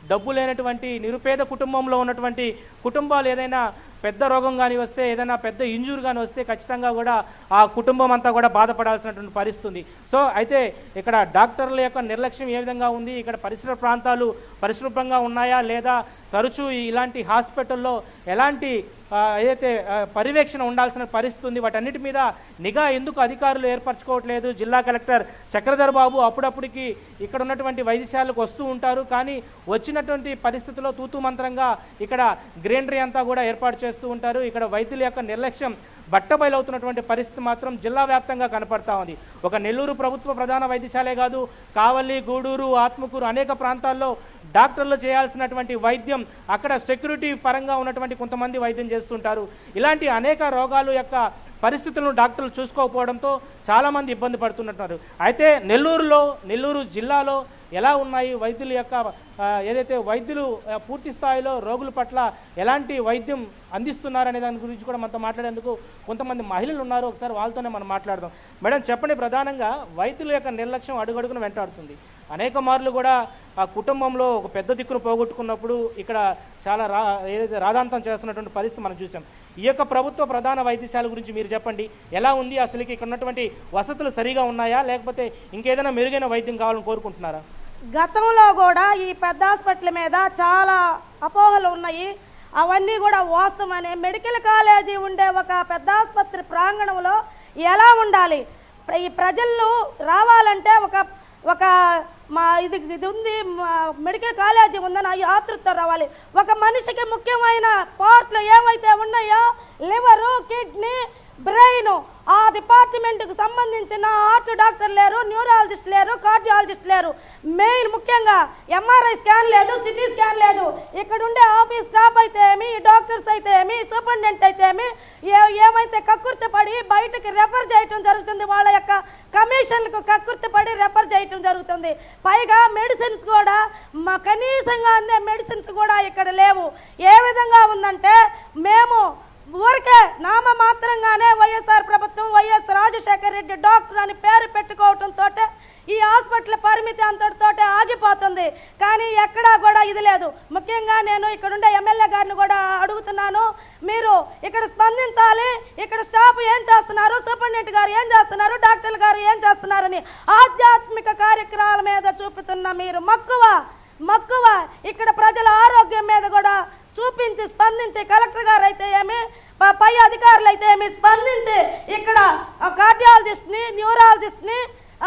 డబ్బు లేనటువంటి నిరుపేద కుటుంబంలో ఉన్నటువంటి కుటుంబాలు ఏదైనా పెద్ద రోగం కానీ వస్తే, ఏదైనా పెద్ద ఇంజూర్ కానీ వస్తే ఖచ్చితంగా కూడా ఆ కుటుంబం అంతా కూడా బాధపడాల్సినటువంటి పరిస్థితి. సో అయితే ఇక్కడ డాక్టర్ల యొక్క నిర్లక్ష్యం ఏ విధంగా ఉంది, ఇక్కడ పరిసర ప్రాంతాలు పరిశుభ్రంగా ఉన్నాయా లేదా, తరచూ ఇలాంటి హాస్పిటల్లో ఎలాంటి ఏదైతే పర్యవేక్షణ ఉండాల్సిన పరిస్థితి ఉంది, వాటన్నిటి మీద నిఘా ఎందుకు అధికారులు ఏర్పరచుకోవట్లేదు? జిల్లా కలెక్టర్ చక్రధర్ బాబు అప్పుడప్పటికి ఇక్కడ ఉన్నటువంటి వైద్యశాలకు వస్తూ ఉంటారు, కానీ వచ్చినటువంటి పరిస్థితుల్లో తూతూ మంత్రంగా ఇక్కడ గ్రీనరీ అంతా కూడా ఏర్పాటు చేస్తూ ఉంటారు. ఇక్కడ వైద్యుల యొక్క నిర్లక్ష్యం బట్టబయలవుతున్నటువంటి పరిస్థితి మాత్రం జిల్లా వ్యాప్తంగా కనపడతా ఉంది. ఒక నెల్లూరు ప్రభుత్వ ప్రధాన వైద్యశాలే కాదు, కావలి, గూడూరు, ఆత్మకూరు అనేక ప్రాంతాల్లో డాక్టర్లు చేయాల్సినటువంటి వైద్యం అక్కడ సెక్యూరిటీ పరంగా ఉన్నటువంటి కొంతమంది వైద్యం చేస్తుంటారు. ఇలాంటి అనేక రోగాలు యొక్క పరిస్థితులను డాక్టర్లు చూసుకోకపోవడంతో చాలామంది ఇబ్బంది పడుతున్నట్టున్నారు. అయితే నెల్లూరులో నెల్లూరు జిల్లాలో ఎలా ఉన్నాయి వైద్యుల యొక్క ఏదైతే వైద్యులు పూర్తి స్థాయిలో రోగుల పట్ల ఎలాంటి వైద్యం అందిస్తున్నారనే దాని గురించి కూడా మనతో మాట్లాడేందుకు కొంతమంది మహిళలు ఉన్నారు. ఒకసారి వాళ్ళతోనే మనం మాట్లాడదాం. మేడం చెప్పండి, ప్రధానంగా వైద్యుల యొక్క నిర్లక్ష్యం అడుగడుగున వెంటాడుతుంది. అనేక మార్లు కూడా ఆ కుటుంబంలో ఒక పెద్ద దిక్కును పోగొట్టుకున్నప్పుడు ఇక్కడ చాలా రా ఏదైతే రాదాంతం చేస్తున్నటువంటి పరిస్థితి మనం చూసాం. ఈ యొక్క ప్రభుత్వ ప్రధాన వైద్యశాల గురించి మీరు చెప్పండి, ఎలా ఉంది? అసలుకి ఇక్కడ ఉన్నటువంటి వసతులు సరిగా ఉన్నాయా, లేకపోతే ఇంకేదైనా మెరుగైన వైద్యం కావాలని కోరుకుంటున్నారా? గతంలో కూడా ఈ పెద్ద హాస్పిటల్ మీద చాలా అపోహలు ఉన్నాయి. అవన్నీ కూడా వాస్తవమే. మెడికల్ కాలేజీ ఉండే ఒక పెద్ద ఆసుపత్రి ప్రాంగణంలో ఎలా ఉండాలి, ఈ ప్రజలు రావాలంటే ఒక ఒక మా ఇది ఇది ఉంది, మెడికల్ కాలేజీ ఉందని అవి ఆతృత రావాలి. ఒక మనిషికి ముఖ్యమైన పార్ట్లు ఏవైతే ఉన్నాయో లివరు, కిడ్నీ, బ్రెయిన్, ఆ డిపార్ట్మెంట్కి సంబంధించిన హార్ట్ డాక్టర్ లేరు, న్యూరాలజిస్ట్ లేరు, కార్డియాలజిస్ట్ లేరు. మెయిన్ ముఖ్యంగా ఎంఆర్ఐ స్కాన్ లేదు, సిటీ స్కాన్ లేదు. ఇక్కడ ఉండే ఆఫీస్ స్టాఫ్ అయితే ఏమి, డాక్టర్స్ అయితే ఏమి, సూపరింటెండెంట్ అయితే ఏమి, ఏ ఏమైతే కక్కుర్తి పడి బయటకి రెఫర్ చేయటం జరుగుతుంది. వాళ్ళ యొక్క కమిషన్లకు కక్కుర్తి పడి రెఫర్ చేయటం జరుగుతుంది. పైగా మెడిసిన్స్ కూడా మా కనీసంగా అందే మెడిసిన్స్ కూడా ఇక్కడ లేవు. ఏ విధంగా ఉందంటే మేము ఊరికే నామ మాత్రంగానే వైఎస్ఆర్ ప్రభుత్వం, వైఎస్ రాజశేఖర రెడ్డి డాక్టర్ అని పేరు పెట్టుకోవటంతో ఈ హాస్పిటల్ పరిమితి అంతటితో ఆగిపోతుంది. కానీ ఎక్కడా కూడా ఇది లేదు. ముఖ్యంగా నేను ఇక్కడుండే ఎమ్మెల్యే గారిని కూడా అడుగుతున్నాను, మీరు ఇక్కడ స్పందించాలి. ఇక్కడ స్టాఫ్ ఏం చేస్తున్నారు, సూపరింటెండెంట్ గారు ఏం చేస్తున్నారు, డాక్టర్లు గారు ఏం చేస్తున్నారని ఆధ్యాత్మిక కార్యక్రమాల మీద చూపుతున్న మీరు మక్కువ మక్కువ ఇక్కడ ప్రజల ఆరోగ్యం మీద కూడా చూపించి స్పందించి కలెక్టర్ గారు అయితే ఏమి, పై అధికారులు అయితే ఏమి స్పందించి ఇక్కడ కార్డియాలజిస్ట్ని, న్యూరాలజిస్ట్ని,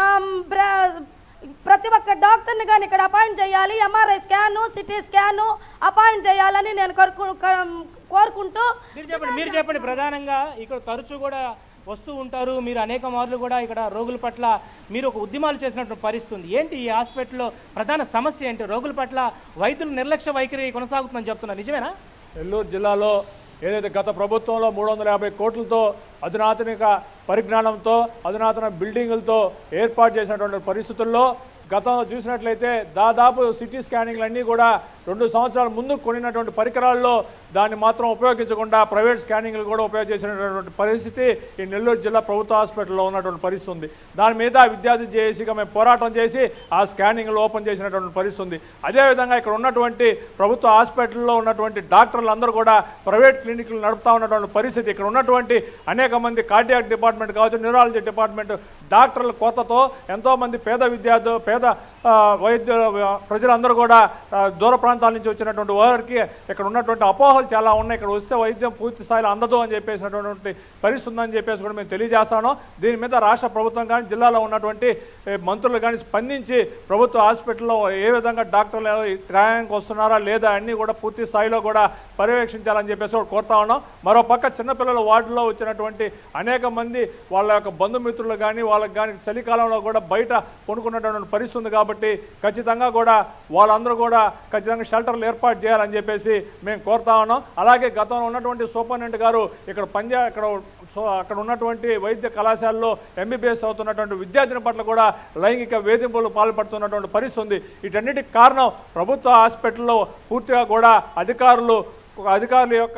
ప్రతి ఒక్క డాక్టర్ని కానీ ఇక్కడ అపాయింట్ చేయాలి. MRI scan, CT scan appoint చేయాలని నేను కోరుకుంటూ చెప్పండి మీరు చెప్పండి ప్రధానంగా ఇక్కడ తరచూ కూడా వస్తూ ఉంటారు మీరు, అనేక మార్లు కూడా ఇక్కడ రోగుల పట్ల మీరు ఒక ఉద్యమాలు చేసినటువంటి పరిస్థితి ఉంది. ఏంటి ఈ హాస్పిటల్లో ప్రధాన సమస్య ఏంటి? రోగుల పట్ల వైద్యుల నిర్లక్ష్య వైఖరి కొనసాగుతుందని చెప్తున్నారు, నిజమేనా? నెల్లూరు జిల్లాలో ఏదైతే గత ప్రభుత్వంలో మూడు వందల యాభై కోట్లతో అధునాతనిక పరిజ్ఞానంతో అధునాతన బిల్డింగులతో ఏర్పాటు చేసినటువంటి పరిస్థితుల్లో గతంలో చూసినట్లయితే దాదాపు సిటీ స్కానింగ్లన్నీ కూడా రెండు సంవత్సరాల ముందు కొనినటువంటి పరికరాల్లో దాన్ని మాత్రం ఉపయోగించకుండా ప్రైవేట్ స్కానింగ్లు కూడా ఉపయోగించేసినటువంటి పరిస్థితి ఈ నెల్లూరు జిల్లా ప్రభుత్వ హాస్పిటల్లో ఉన్నటువంటి పరిస్థితి ఉంది. దాని మీద విద్యార్థి జేఏసీగా మేము పోరాటం చేసి ఆ స్కానింగ్లు ఓపెన్ చేసినటువంటి పరిస్థితి ఉంది. అదేవిధంగా ఇక్కడ ఉన్నటువంటి ప్రభుత్వ హాస్పిటల్లో ఉన్నటువంటి డాక్టర్లు అందరూ కూడా ప్రైవేట్ క్లినిక్లు నడుపుతా ఉన్నటువంటి పరిస్థితి. ఇక్కడ ఉన్నటువంటి అనేక మంది కార్డియాక్ డిపార్ట్మెంట్ కావచ్చు, న్యూరాలజీ డిపార్ట్మెంట్ డాక్టర్ల కొత్తతో ఎంతోమంది పేద విద్యార్థులు, పేద వైద్య ప్రజలందరూ కూడా దూర ప్రాంతాల నుంచి వచ్చినటువంటి వారికి ఇక్కడ ఉన్నటువంటి అపోహలు చాలా ఉన్నాయి. ఇక్కడ వస్తే వైద్యం పూర్తి స్థాయిలో అందదు అని చెప్పేసినటువంటి పరిస్థితి ఉందని చెప్పేసి కూడా మేము తెలియజేస్తాను. దీని మీద రాష్ట్ర ప్రభుత్వం కానీ జిల్లాలో ఉన్నటువంటి మంత్రులు కానీ స్పందించి ప్రభుత్వ హాస్పిటల్లో ఏ విధంగా డాక్టర్లు క్రయానికి వస్తున్నారా లేదా అన్నీ కూడా పూర్తి స్థాయిలో కూడా పర్యవేక్షించాలని చెప్పేసి కూడా కోరుతా ఉన్నాం. మరోపక్క చిన్నపిల్లల వార్డులో వచ్చినటువంటి అనేక మంది వాళ్ళ యొక్క బంధుమిత్రులు కానీ వాళ్ళకి కానీ చలికాలంలో కూడా బయట కొనుక్కున్నటువంటి పరిస్థితి ఉంది. కాబట్టి ఖచ్చితంగా కూడా వాళ్ళందరూ కూడా ఖచ్చితంగా షెల్టర్లు ఏర్పాటు చేయాలని చెప్పేసి మేము కోరుతా ఉన్నాం. అలాగే గతంలో ఉన్నటువంటి సూపరింటెండెంట్ గారు ఇక్కడ పంజా ఇక్కడ అక్కడ ఉన్నటువంటి వైద్య కళాశాలలో ఎంబీబీఎస్ అవుతున్నటువంటి విద్యార్థిని పట్ల కూడా లైంగిక వేధింపులు పాల్పడుతున్నటువంటి పరిస్థితి ఉంది. వీటన్నిటికి కారణం ప్రభుత్వ హాస్పిటల్లో పూర్తిగా కూడా అధికారులు అధికారుల యొక్క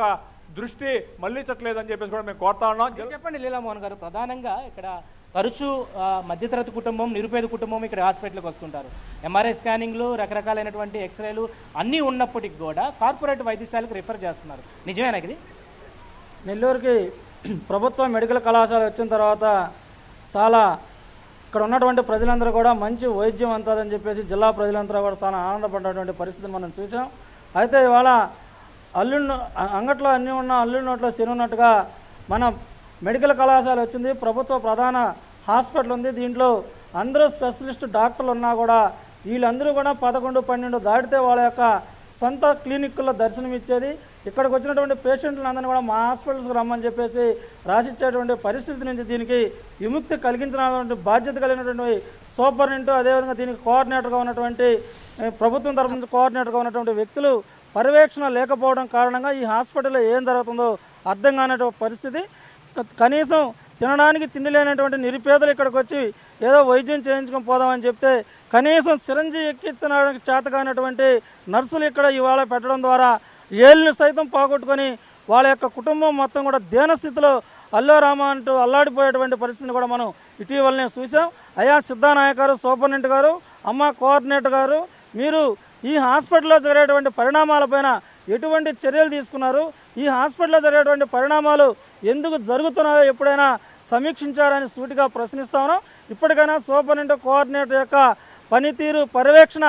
దృష్టి మళ్లించట్లేదని చెప్పేసి కూడా మేము కోరుతా ఉన్నాం. చెప్పండి లీలామోహన్ గారు, ప్రధానంగా ఇక్కడ తరచూ మధ్యతరగతి కుటుంబం, నిరుపేద కుటుంబం ఇక్కడ హాస్పిటల్కి వస్తుంటారు. ఎంఆర్ఐ స్కానింగ్లు, రకరకాలైనటువంటి ఎక్స్రేలు అన్నీ ఉన్నప్పటికీ కూడా కార్పొరేట్ వైద్యశాలకు రిఫర్ చేస్తున్నారు. నిజమేనా ఇది? నెల్లూరుకి ప్రభుత్వ మెడికల్ కళాశాల వచ్చిన తర్వాత చాలా ఇక్కడ ఉన్నటువంటి ప్రజలందరూ కూడా మంచి వైద్యం అంతదని చెప్పేసి జిల్లా ప్రజలందరూ కూడా చాలా ఆనందపడినటువంటి పరిస్థితిని మనం చూసాం. అయితే ఇవాళ అల్లుడు అంగట్లో అన్నీ ఉన్న అల్లుడి నోట్లో శని ఉన్నట్టుగా మన మెడికల్ కళాశాల వచ్చింది, ప్రభుత్వ ప్రధాన హాస్పిటల్ ఉంది. దీంట్లో అందరూ స్పెషలిస్ట్ డాక్టర్లు ఉన్నా కూడా వీళ్ళందరూ కూడా పదకొండు పన్నెండు దాటితే వాళ్ళ యొక్క సొంత క్లినిక్లో దర్శనం ఇచ్చేది. ఇక్కడికి వచ్చినటువంటి పేషెంట్లందరినీ కూడా మా హాస్పిటల్స్కి రమ్మని చెప్పేసి రాసిచ్చేటువంటి పరిస్థితి నుంచి దీనికి విముక్తి కలిగించినటువంటి బాధ్యత కలిగినటువంటి సూపరింటెండెంట్, అదేవిధంగా దీనికి కోఆర్డినేటర్గా ఉన్నటువంటి ప్రభుత్వం తరఫు నుంచి కోఆర్డినేటర్గా ఉన్నటువంటి వ్యక్తులు పర్యవేక్షణ లేకపోవడం కారణంగా ఈ హాస్పిటల్లో ఏం జరుగుతుందో అర్థం కానటువంటి పరిస్థితి. కనీసం తినడానికి తిండి లేనటువంటి నిరుపేదలు ఇక్కడికి వచ్చి ఏదో వైద్యం చేయించుకొని పోదామని చెప్తే కనీసం సిరంజి ఎక్కించడానికి చేత కానటువంటి నర్సులు ఇక్కడ ఇవాళ పెట్టడం ద్వారా ఏళ్ళని సైతం పోగొట్టుకొని వాళ్ళ యొక్క కుటుంబం మొత్తం కూడా దీనస్థితిలో అల్లో రామ అంటూ అల్లాడిపోయేటువంటి పరిస్థితిని కూడా మనం ఇటీవలనే చూసాం. అయ్యా సిద్ధానాయక్ గారు, సూపరింటెండెంట్ గారు, అమ్మ కోఆర్డినేటర్ గారు, మీరు ఈ హాస్పిటల్లో జరిగేటువంటి పరిణామాలపైన ఎటువంటి చర్యలు తీసుకున్నారు? ఈ హాస్పిటల్లో జరిగేటువంటి పరిణామాలు ఎందుకు జరుగుతున్నాయో ఎప్పుడైనా సమీక్షించారని సూటిగా ప్రశ్నిస్తా ఉన్నాం. ఇప్పటికైనా సూపరింటెండెంట్, కోఆర్డినేటర్ యొక్క పనితీరు, పర్యవేక్షణ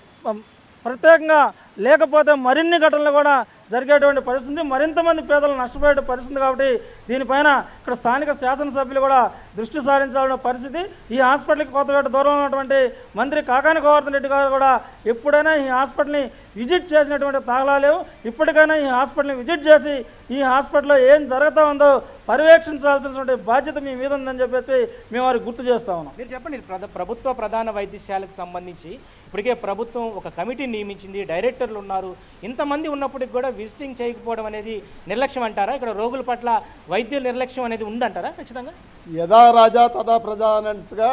ప్రత్యేకంగా లేకపోతే మరిన్ని ఘటనలు కూడా జరిగేటువంటి పరిస్థితి, మరింతమంది పేదలు నష్టపోయే పరిస్థితి. కాబట్టి దీనిపైన ఇక్కడ స్థానిక శాసనసభ్యులు కూడా దృష్టి సారించాలన్న పరిస్థితి. ఈ హాస్పిటల్కి కొత్తపేట దూరంలో ఉన్నటువంటి మంత్రి కాకాని గోవర్ధన్ రెడ్డి గారు కూడా ఎప్పుడైనా ఈ హాస్పిటల్ని విజిట్ చేసినటువంటి తాళాలేవు. ఇప్పటికైనా ఈ హాస్పిటల్ని విజిట్ చేసి ఈ హాస్పిటల్లో ఏం జరుగుతూ ఉందో పర్యవేక్షించాల్సినటువంటి బాధ్యత మీ మీద ఉందని చెప్పేసి మేము వారికి గుర్తు చేస్తా ఉన్నాం. మీరు చెప్పండి, ప్రభుత్వ ప్రధాన వైద్యశాలకు సంబంధించి ఇప్పటికే ప్రభుత్వం ఒక కమిటీ నియమించింది, డైరెక్టర్లు ఉన్నారు. ఇంతమంది ఉన్నప్పటికి కూడా విజిటింగ్ చేయకపోవడం అనేది నిర్లక్ష్యం అంటారా? ఇక్కడ రోగుల పట్ల వైద్యుల నిర్లక్ష్యం అనేది ఉందంటారా? ఖచ్చితంగా యథా రాజా తథా ప్రజా అన్నట్టుగా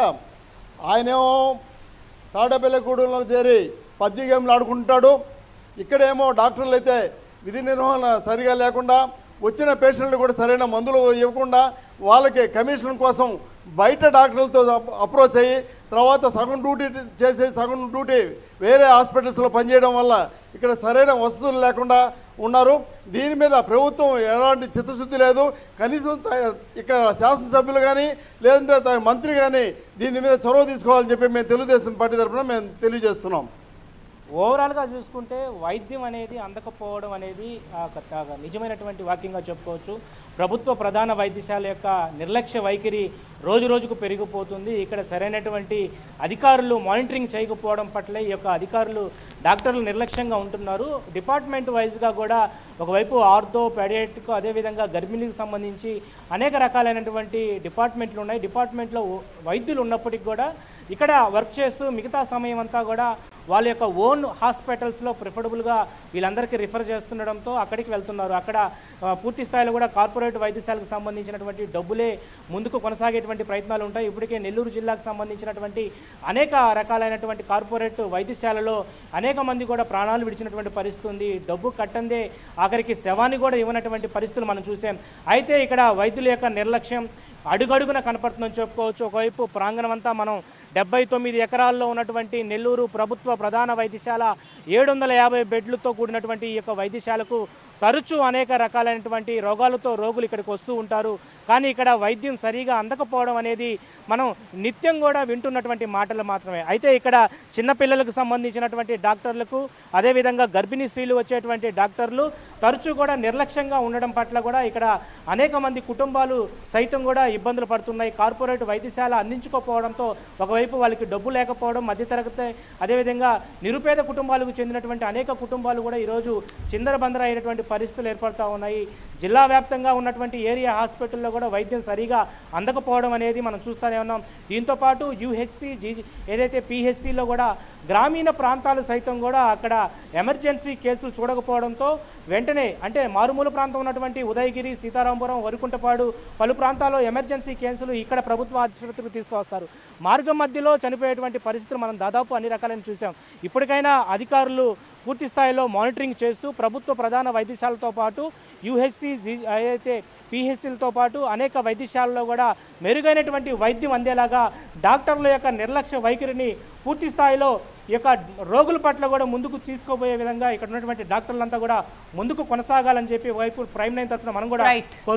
ఆయనేమో తాడపల్లిగూడెంలో చేరి పబ్జి గేమ్లు ఆడుకుంటాడు. ఇక్కడేమో డాక్టర్లు అయితే విధి నిర్వహణ సరిగా లేకుండా వచ్చిన పేషెంట్లు కూడా సరైన మందులు ఇవ్వకుండా వాళ్ళకి కమిషన్ కోసం బయట డాక్టర్లతో అప్రోచ్ అయ్యి తర్వాత సగం డ్యూటీ చేసి సగం డ్యూటీ వేరే హాస్పిటల్స్లో పనిచేయడం వల్ల ఇక్కడ సరైన వసతులు లేకుండా ఉన్నారు. దీని మీద ప్రభుత్వం ఎలాంటి చిత్తశుద్ధి లేదు. కనీసం ఇక్కడ శాసనసభ్యులు కానీ లేదంటే మంత్రి కానీ దీని మీద చొరవ తీసుకోవాలని చెప్పి మేము తెలుగుదేశం పార్టీ తరఫున మేము తెలియజేస్తున్నాం. ఓవరాల్గా చూసుకుంటే వైద్యం అనేది అందకపోవడం అనేది నిజమైనటువంటి వాక్యంగా చెప్పుకోవచ్చు. ప్రభుత్వ ప్రధాన వైద్యశాల యొక్క నిర్లక్ష్య వైఖరి రోజు రోజుకు పెరిగిపోతుంది. ఇక్కడ సరైనటువంటి అధికారులు మానిటరింగ్ చేయకపోవడం పట్ల ఈ యొక్క అధికారులు, డాక్టర్లు నిర్లక్ష్యంగా ఉంటున్నారు. డిపార్ట్మెంట్ వైజ్గా కూడా ఒకవైపు ఆర్థో, పెడియాట్రిక్, అదేవిధంగా గర్భిణీలకు సంబంధించి అనేక రకాలైనటువంటి డిపార్ట్మెంట్లు ఉన్నాయి. డిపార్ట్మెంట్లో వైద్యులు ఉన్నప్పటికీ కూడా ఇక్కడ వర్క్ చేస్తూ మిగతా సమయం అంతా కూడా వాళ్ళ యొక్క ఓన్ హాస్పిటల్స్లో ప్రిఫరబుల్గా వీళ్ళందరికీ రిఫర్ చేస్తుండడంతో అక్కడికి వెళ్తున్నారు. అక్కడ పూర్తి స్థాయిలో కూడా కార్పొరేట్ వైద్యశాలకు సంబంధించినటువంటి డబ్బులే ముందుకు కొనసాగేటువంటి ప్రయత్నాలు ఉంటాయి. ఇప్పటికే నెల్లూరు జిల్లాకు సంబంధించినటువంటి అనేక రకాలైనటువంటి కార్పొరేట్ వైద్యశాలలో అనేక మంది కూడా ప్రాణాలు విడిచినటువంటి పరిస్థితి ఉంది. డబ్బు కట్టందే ఆఖరికి శవాన్ని కూడా ఇవ్వనటువంటి పరిస్థితులు మనం చూసాం. అయితే ఇక్కడ వైద్యుల యొక్క నిర్లక్ష్యం అడుగడుగున కనపడుతుందని చెప్పుకోవచ్చు. ఒకవైపు ప్రాంగణం అంతా మనం డెబ్బై తొమ్మిది ఎకరాల్లో ఉన్నటువంటి నెల్లూరు ప్రభుత్వ ప్రధాన వైద్యశాల ఏడు వందల యాభై బెడ్లతో కూడినటువంటి ఈ యొక్క వైద్యశాలకు తరచూ అనేక రకాలైనటువంటి రోగాలతో రోగులు ఇక్కడికి వస్తూ ఉంటారు. కానీ ఇక్కడ వైద్యం సరిగా అందకపోవడం అనేది మనం నిత్యం కూడా వింటున్నటువంటి మాటలు మాత్రమే. అయితే ఇక్కడ చిన్నపిల్లలకు సంబంధించినటువంటి డాక్టర్లకు, అదేవిధంగా గర్భిణీ స్త్రీలు వచ్చేటువంటి డాక్టర్లు తరచూ కూడా నిర్లక్ష్యంగా ఉండడం పట్ల కూడా ఇక్కడ అనేక మంది కుటుంబాలు సైతం కూడా ఇబ్బందులు పడుతున్నాయి. కార్పొరేట్ వైద్యశాల అందించుకోకపోవడంతో ఒకవైపు వాళ్ళకి డబ్బు లేకపోవడం, మధ్యతరగతి అదేవిధంగా నిరుపేద కుటుంబాలకు చెందినటువంటి అనేక కుటుంబాలు కూడా ఈరోజు చిందరబందర అయినటువంటి పరిస్థితులు ఏర్పడుతూ ఉన్నాయి. జిల్లా వ్యాప్తంగా ఉన్నటువంటి ఏరియా హాస్పిటల్లో కూడా వైద్యం సరిగా అందకపోవడం అనేది మనం చూస్తూనే ఉన్నాం. దీంతోపాటు యూహెచ్సి, జీ ఏదైతే పిహెచ్సిలో కూడా గ్రామీణ ప్రాంతాలు సైతం కూడా అక్కడ ఎమర్జెన్సీ కేసులు చూడకపోవడంతో వెంటనే అంటే మారుమూల ప్రాంతం ఉన్నటువంటి ఉదయగిరి, సీతారాంపురం, వరికుంటపాడు పలు ప్రాంతాల్లో ఎమర్జెన్సీ కేసులు ఇక్కడ ప్రభుత్వ ఆసుపత్రికి తీసుకువస్తారు. మార్గం మధ్యలో చనిపోయేటువంటి పరిస్థితులు మనం దాదాపు అన్ని రకాలను చూసాం. ఇప్పటికైనా అధికారులు పూర్తి స్థాయిలో మానిటరింగ్ చేస్తూ ప్రభుత్వ ప్రధాన వైద్యశాలతో పాటు యూహెచ్సి అయితే పిహెచ్సిలతో పాటు అనేక వైద్యశాలలో కూడా మెరుగైనటువంటి వైద్యం అందేలాగా డాక్టర్ల యొక్క నిర్లక్ష్య వైఖరిని పూర్తి స్థాయిలో ఈ యొక్క రోగుల పట్ల కూడా ముందుకు తీసుకోబోయే విధంగా ఇక్కడ ఉన్నటువంటి డాక్టర్లంతా కూడా ముందుకు కొనసాగాలని చెప్పి వైపు ప్రైమ్ నైన్ తరఫున మనం కూడా